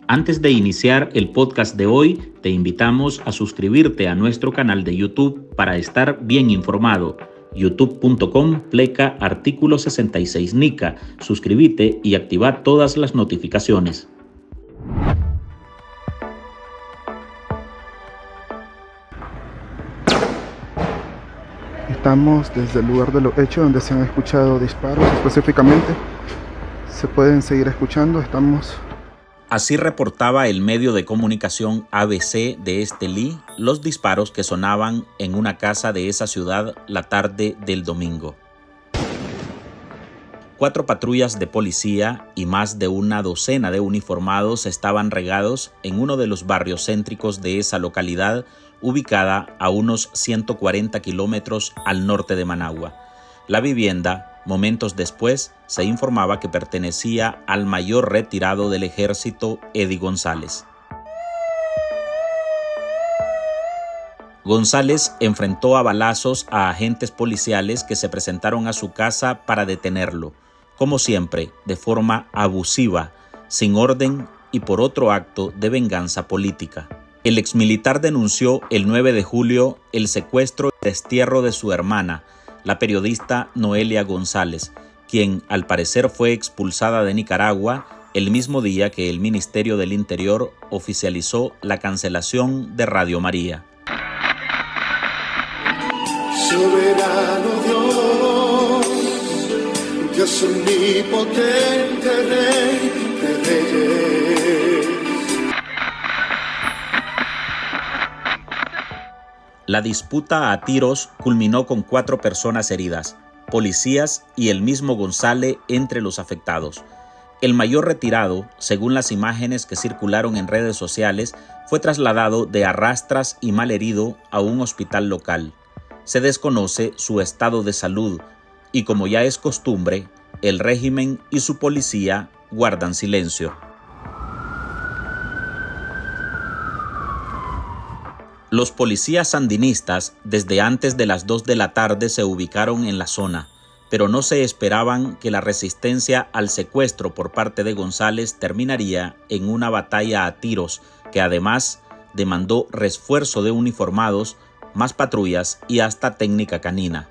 Antes de iniciar el podcast de hoy, te invitamos a suscribirte a nuestro canal de YouTube para estar bien informado. youtube.com/artículo 66 NICA. Suscríbete y activa todas las notificaciones. Estamos desde el lugar de los hechos donde se han escuchado disparos. Específicamente se pueden seguir escuchando. Así reportaba el medio de comunicación ABC de Estelí los disparos que sonaban en una casa de esa ciudad la tarde del domingo. 4 patrullas de policía y más de una docena de uniformados estaban regados en uno de los barrios céntricos de esa localidad, ubicada a unos 140 kilómetros al norte de Managua. La vivienda, momentos después, se informaba que pertenecía al mayor retirado del ejército, Eddie González. González enfrentó a balazos a agentes policiales que se presentaron a su casa para detenerlo, como siempre, de forma abusiva, sin orden y por otro acto de venganza política. El exmilitar denunció el 9 de julio el secuestro y destierro de su hermana, la periodista Noelia González, quien al parecer fue expulsada de Nicaragua el mismo día que el Ministerio del Interior oficializó la cancelación de Radio María. Soberano Dios, Dios omnipotente, Rey de reyes. La disputa a tiros culminó con 4 personas heridas, policías y el mismo González entre los afectados. El mayor retirado, según las imágenes que circularon en redes sociales, fue trasladado de arrastras y malherido a un hospital local. Se desconoce su estado de salud y, como ya es costumbre, el régimen y su policía guardan silencio. Los policías sandinistas desde antes de las 2 de la tarde se ubicaron en la zona, pero no se esperaban que la resistencia al secuestro por parte de González terminaría en una batalla a tiros que además demandó refuerzo de uniformados, más patrullas y hasta técnica canina.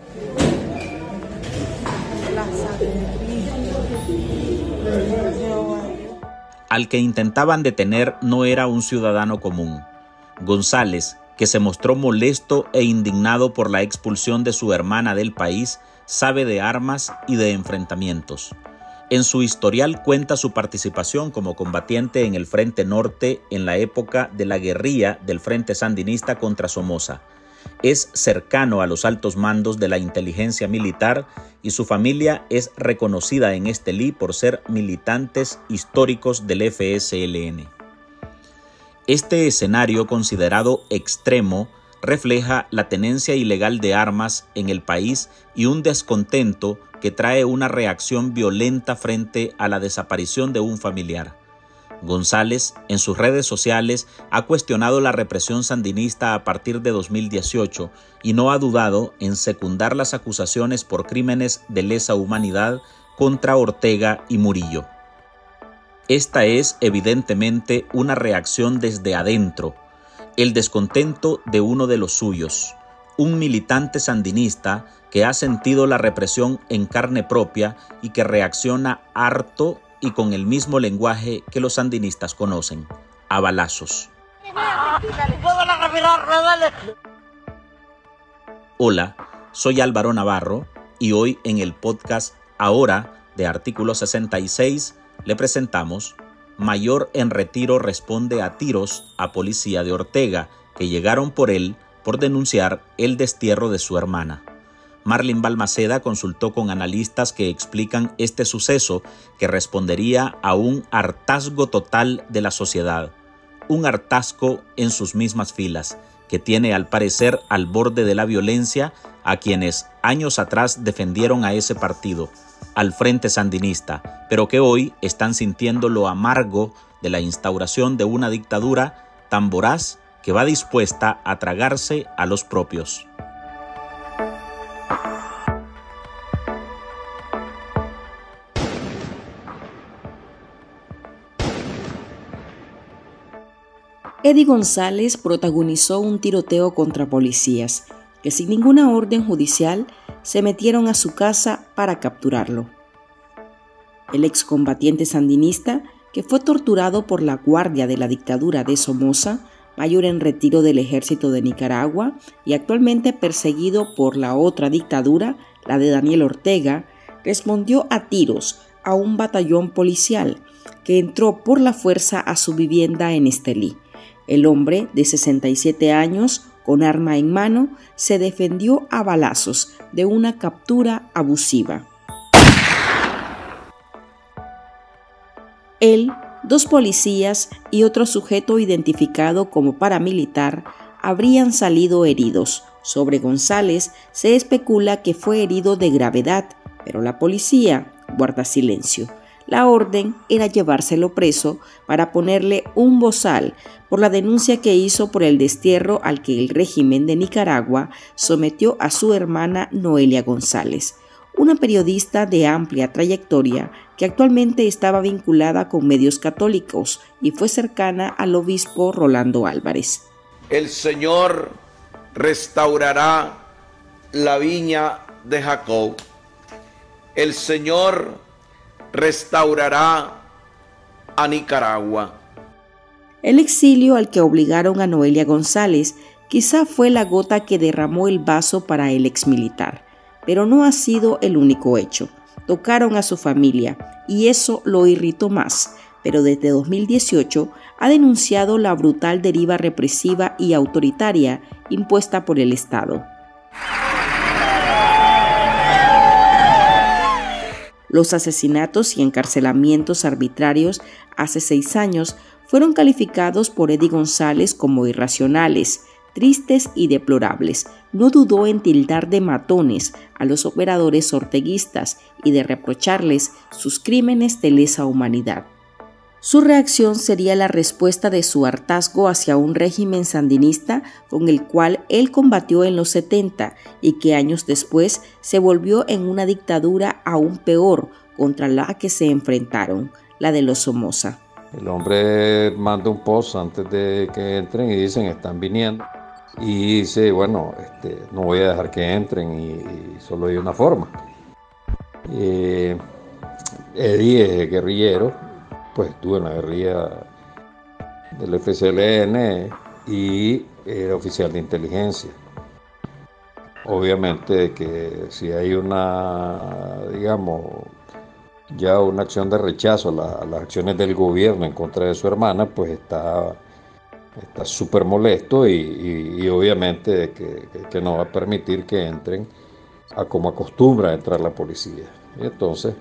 Al que intentaban detener no era un ciudadano común. González, que se mostró molesto e indignado por la expulsión de su hermana del país, sabe de armas y de enfrentamientos. En su historial cuenta su participación como combatiente en el Frente Norte en la época de la guerrilla del Frente Sandinista contra Somoza. Es cercano a los altos mandos de la inteligencia militar y su familia es reconocida en Estelí por ser militantes históricos del FSLN. Este escenario considerado extremo refleja la tenencia ilegal de armas en el país y un descontento que trae una reacción violenta frente a la desaparición de un familiar. González, en sus redes sociales, ha cuestionado la represión sandinista a partir de 2018 y no ha dudado en secundar las acusaciones por crímenes de lesa humanidad contra Ortega y Murillo. Esta es evidentemente una reacción desde adentro, el descontento de uno de los suyos, un militante sandinista que ha sentido la represión en carne propia y que reacciona harto y con el mismo lenguaje que los sandinistas conocen, a balazos. Hola, soy Álvaro Navarro y hoy en el podcast Ahora de Artículo 66 le presentamos Mayor en retiro responde a tiros a policía de Ortega que llegaron por él por denunciar el destierro de su hermana. Marlin Balmaceda consultó con analistas que explican este suceso que respondería a un hartazgo total de la sociedad, un hartazgo en sus mismas filas, que tiene al parecer al borde de la violencia a quienes años atrás defendieron a ese partido, al Frente Sandinista, pero que hoy están sintiendo lo amargo de la instauración de una dictadura tan voraz que va dispuesta a tragarse a los propios. Eddie González protagonizó un tiroteo contra policías que sin ninguna orden judicial se metieron a su casa para capturarlo. El excombatiente sandinista, que fue torturado por la guardia de la dictadura de Somoza, mayor en retiro del ejército de Nicaragua y actualmente perseguido por la otra dictadura, la de Daniel Ortega, respondió a tiros a un batallón policial que entró por la fuerza a su vivienda en Estelí. El hombre, de 67 años, con arma en mano, se defendió a balazos de una captura abusiva. Él, 2 policías y otro sujeto identificado como paramilitar habrían salido heridos. Sobre González se especula que fue herido de gravedad, pero la policía guarda silencio. La orden era llevárselo preso para ponerle un bozal por la denuncia que hizo por el destierro al que el régimen de Nicaragua sometió a su hermana Noelia González, una periodista de amplia trayectoria que actualmente estaba vinculada con medios católicos y fue cercana al obispo Rolando Álvarez. El Señor restaurará la viña de Jacob. El Señor restaurará a Nicaragua. El exilio al que obligaron a Noelia González quizá fue la gota que derramó el vaso para el exmilitar, pero no ha sido el único hecho. Tocaron a su familia y eso lo irritó más, pero desde 2018 ha denunciado la brutal deriva represiva y autoritaria impuesta por el Estado. Los asesinatos y encarcelamientos arbitrarios hace 6 años fueron calificados por Eddie González como irracionales, tristes y deplorables. No dudó en tildar de matones a los operadores orteguistas y de reprocharles sus crímenes de lesa humanidad. Su reacción sería la respuesta de su hartazgo hacia un régimen sandinista con el cual él combatió en los 70 y que años después se volvió en una dictadura aún peor contra la que se enfrentaron, la de los Somoza. El hombre manda un post antes de que entren y dicen están viniendo. Y dice, bueno, no voy a dejar que entren y solo hay una forma. Eddie es guerrillero. Pues estuvo en la guerrilla del FCLN y era oficial de inteligencia. Obviamente que si hay ya una acción de rechazo a las acciones del gobierno en contra de su hermana, pues está súper molesto y obviamente que no va a permitir que entren a como acostumbra a entrar la policía. Y entonces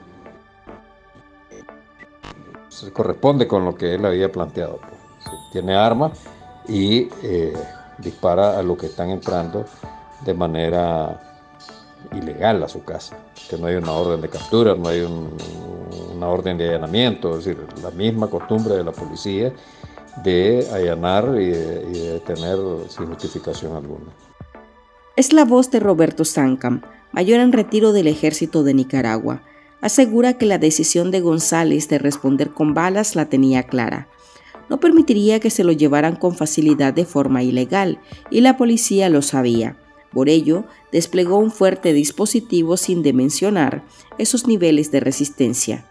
se corresponde con lo que él había planteado. Pues. Tiene armas y dispara a los que están entrando de manera ilegal a su casa, que no hay una orden de captura, no hay una orden de allanamiento, es decir, la misma costumbre de la policía de allanar y de detener sin justificación alguna. Es la voz de Roberto Zancam, mayor en retiro del ejército de Nicaragua. Asegura que la decisión de González de responder con balas la tenía clara. No permitiría que se lo llevaran con facilidad de forma ilegal, y la policía lo sabía. Por ello, desplegó un fuerte dispositivo sin dimensionar esos niveles de resistencia.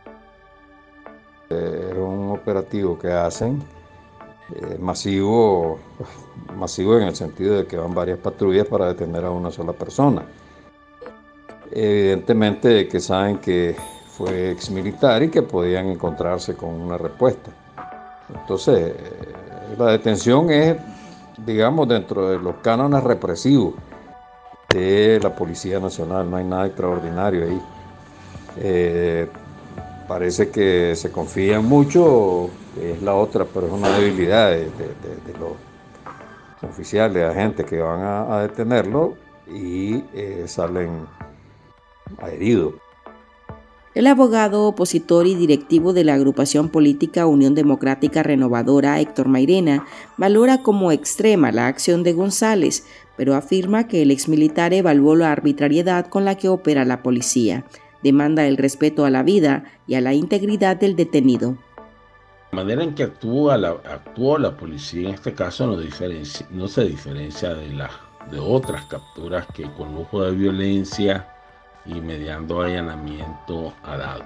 Era un operativo que hacen masivo en el sentido de que van varias patrullas para detener a una sola persona. Evidentemente que saben que fue exmilitar y que podían encontrarse con una respuesta. Entonces, la detención es, digamos, dentro de los cánones represivos de la Policía Nacional, no hay nada extraordinario ahí. Parece que se confían mucho, es la otra, pero es una debilidad de los oficiales, agentes que van a detenerlo y salen heridos. El abogado, opositor y directivo de la agrupación política Unión Democrática Renovadora, Héctor Mairena, valora como extrema la acción de González, pero afirma que el exmilitar evaluó la arbitrariedad con la que opera la policía. Demanda el respeto a la vida y a la integridad del detenido. La manera en que actuó la policía en este caso no se diferencia de otras capturas que con lujo de violencia y mediando allanamiento ha dado.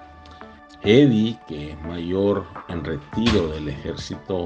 Eddie, que es mayor en retiro del ejército,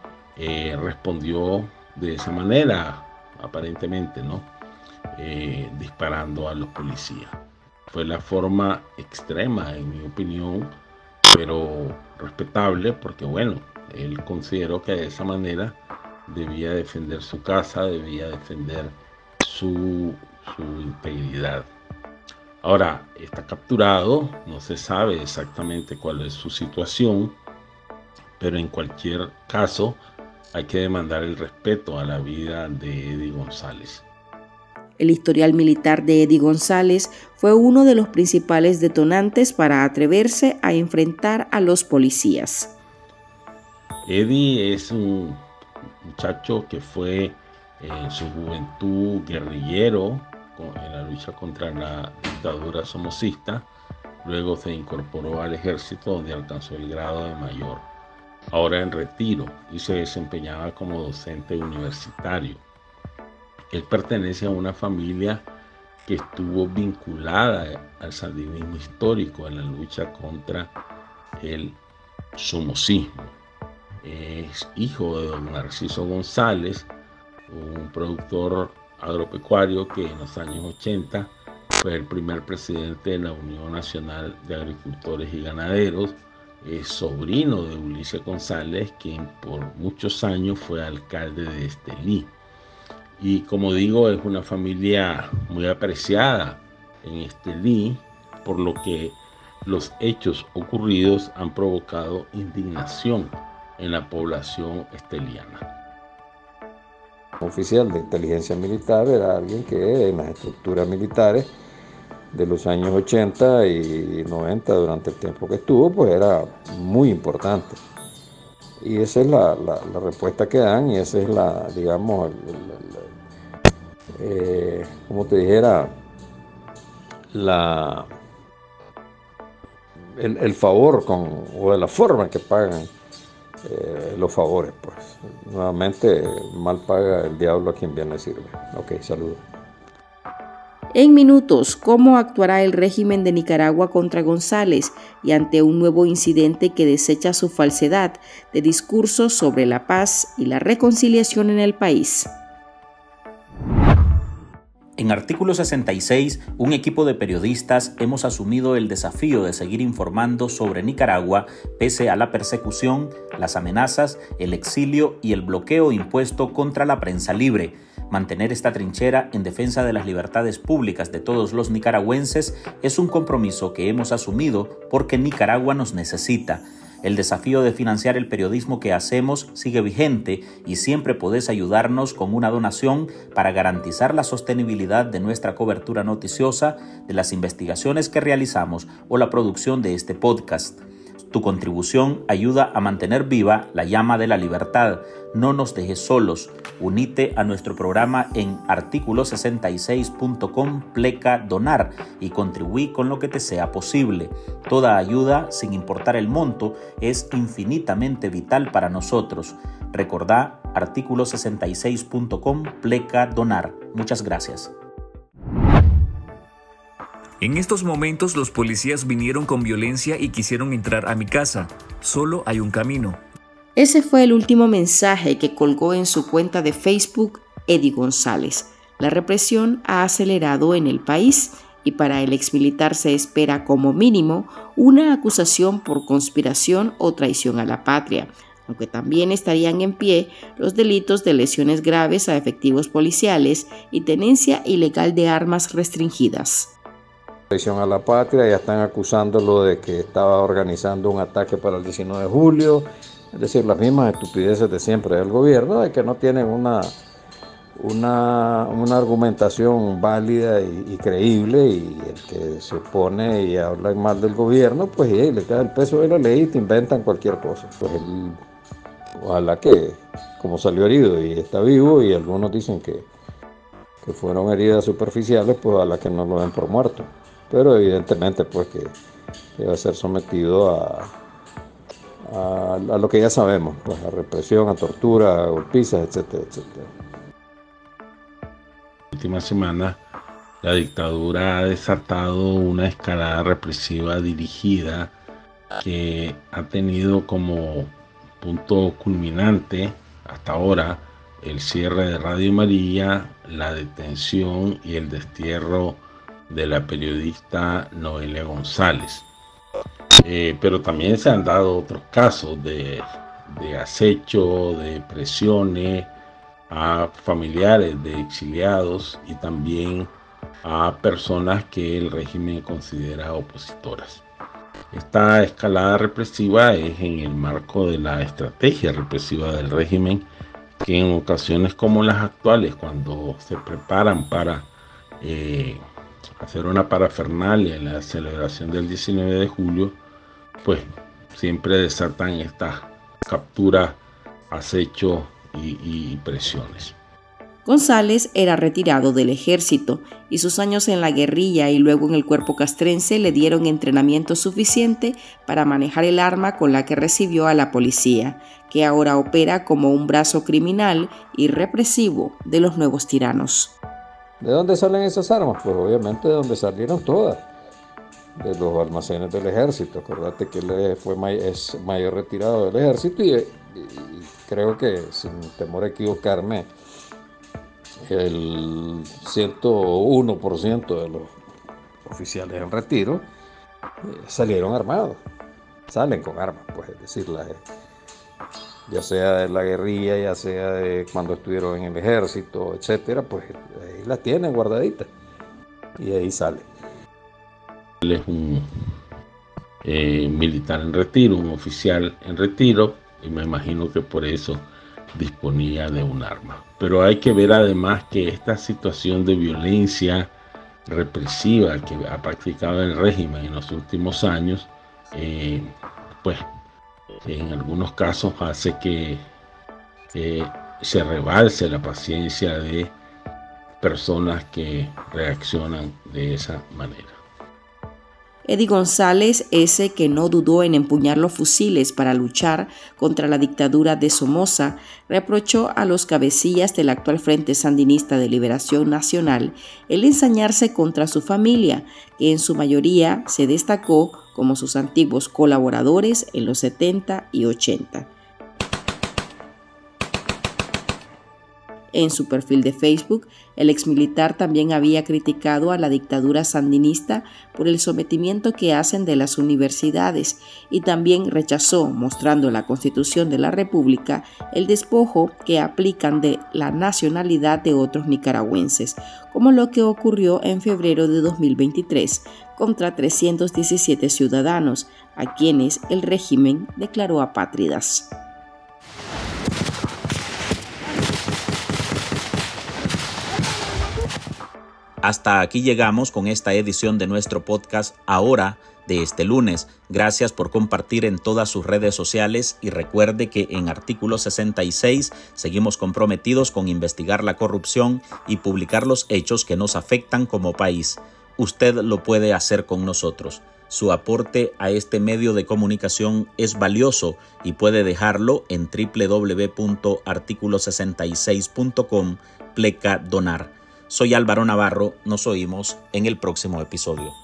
respondió de esa manera, aparentemente, ¿no? Disparando a los policías. Fue la forma extrema, en mi opinión, pero respetable, porque bueno, él consideró que de esa manera debía defender su casa, debía defender su integridad. Ahora, está capturado, no se sabe exactamente cuál es su situación, pero en cualquier caso hay que demandar el respeto a la vida de Eddie González. El historial militar de Eddie González fue uno de los principales detonantes para atreverse a enfrentar a los policías. Eddie es un muchacho que fue en su juventud guerrillero en la lucha contra la dictadura somocista. Luego se incorporó al ejército, donde alcanzó el grado de mayor. Ahora en retiro, y se desempeñaba como docente universitario. Él pertenece a una familia que estuvo vinculada al sandinismo histórico en la lucha contra el somocismo. Es hijo de don Narciso González, un productor agropecuario que en los años 80 fue el primer presidente de la Unión Nacional de Agricultores y Ganaderos. Es sobrino de Ulises González, quien por muchos años fue alcalde de Estelí. Y como digo, es una familia muy apreciada en Estelí, por lo que los hechos ocurridos han provocado indignación en la población esteliana. Oficial de inteligencia militar era alguien que en las estructuras militares de los años 80 y 90, durante el tiempo que estuvo, pues era muy importante. Y esa es la respuesta que dan, y esa es digamos, como te dijera, el favor o de la forma en que pagan los favores, pues. Nuevamente, mal paga el diablo a quien bien le sirve. Ok, saludos. En minutos, ¿cómo actuará el régimen de Nicaragua contra González y ante un nuevo incidente que desecha su falsedad de discursos sobre la paz y la reconciliación en el país? En Artículo 66, un equipo de periodistas hemos asumido el desafío de seguir informando sobre Nicaragua pese a la persecución, las amenazas, el exilio y el bloqueo impuesto contra la prensa libre. Mantener esta trinchera en defensa de las libertades públicas de todos los nicaragüenses es un compromiso que hemos asumido porque Nicaragua nos necesita. El desafío de financiar el periodismo que hacemos sigue vigente y siempre podés ayudarnos con una donación para garantizar la sostenibilidad de nuestra cobertura noticiosa, de las investigaciones que realizamos o la producción de este podcast. Tu contribución ayuda a mantener viva la llama de la libertad. No nos dejes solos. Unite a nuestro programa en articulo66.com/donar y contribuí con lo que te sea posible. Toda ayuda, sin importar el monto, es infinitamente vital para nosotros. Recordá articulo66.com/donar. Muchas gracias. En estos momentos los policías vinieron con violencia y quisieron entrar a mi casa. Solo hay un camino. Ese fue el último mensaje que colgó en su cuenta de Facebook Eddie González. La represión ha acelerado en el país y para el exmilitar se espera como mínimo una acusación por conspiración o traición a la patria, aunque también estarían en pie los delitos de lesiones graves a efectivos policiales y tenencia ilegal de armas restringidas. Traición a la patria, ya están acusándolo de que estaba organizando un ataque para el 19 de julio, es decir, las mismas estupideces de siempre del gobierno, de que no tienen una argumentación válida y creíble, y el que se opone y habla mal del gobierno, pues le cae el peso de la ley y te inventan cualquier cosa. Pues ojalá que, como salió herido y está vivo, y algunos dicen que fueron heridas superficiales, pues ojalá que no lo den por muerto. Pero evidentemente pues que va a ser sometido a lo que ya sabemos, pues a represión, a tortura, a golpizas, etcétera, etcétera. La última semana la dictadura ha desatado una escalada represiva dirigida que ha tenido como punto culminante hasta ahora el cierre de Radio María, la detención y el destierro de la periodista Noelia González. Pero también se han dado otros casos de acecho, de presiones a familiares de exiliados y también a personas que el régimen considera opositoras. Esta escalada represiva es en el marco de la estrategia represiva del régimen, que en ocasiones como las actuales, cuando se preparan para hacer una parafernalia en la celebración del 19 de julio, pues siempre desatan estas capturas, acechos y presiones. González era retirado del ejército y sus años en la guerrilla y luego en el cuerpo castrense le dieron entrenamiento suficiente para manejar el arma con la que recibió a la policía, que ahora opera como un brazo criminal y represivo de los nuevos tiranos. ¿De dónde salen esas armas? Pues obviamente de donde salieron todas, de los almacenes del ejército. Acuérdate que él es mayor retirado del ejército y creo que, sin temor a equivocarme, el 101% de los oficiales en retiro salieron armados, salen con armas, pues es decir, ya sea de la guerrilla, ya sea de cuando estuvieron en el ejército, etcétera, pues ahí las tienen guardaditas y ahí salen. Él es un militar en retiro, un oficial en retiro, y me imagino que por eso disponía de un arma. Pero hay que ver además que esta situación de violencia represiva que ha practicado el régimen en los últimos años, pues en algunos casos hace que se rebalse la paciencia de personas que reaccionan de esa manera. Eddie González, ese que no dudó en empuñar los fusiles para luchar contra la dictadura de Somoza, reprochó a los cabecillas del actual Frente Sandinista de Liberación Nacional el ensañarse contra su familia, que en su mayoría se destacó como sus antiguos colaboradores en los 70 y 80. En su perfil de Facebook, el exmilitar también había criticado a la dictadura sandinista por el sometimiento que hacen de las universidades y también rechazó, mostrando la Constitución de la República, el despojo que aplican de la nacionalidad de otros nicaragüenses, como lo que ocurrió en febrero de 2023 contra 317 ciudadanos, a quienes el régimen declaró apátridas. Hasta aquí llegamos con esta edición de nuestro podcast Ahora de este lunes. Gracias por compartir en todas sus redes sociales y recuerde que en Artículo 66 seguimos comprometidos con investigar la corrupción y publicar los hechos que nos afectan como país. Usted lo puede hacer con nosotros. Su aporte a este medio de comunicación es valioso y puede dejarlo en www.articulo66.com/donar. Soy Álvaro Navarro, nos oímos en el próximo episodio.